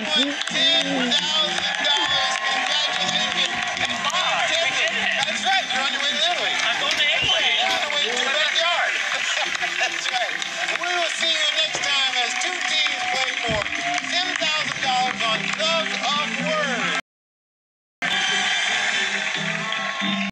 $10,000. Congratulations. That's right. You're on your way to Italy. I'm going to Italy. You're on your way to your backyard. That's right. We will see you next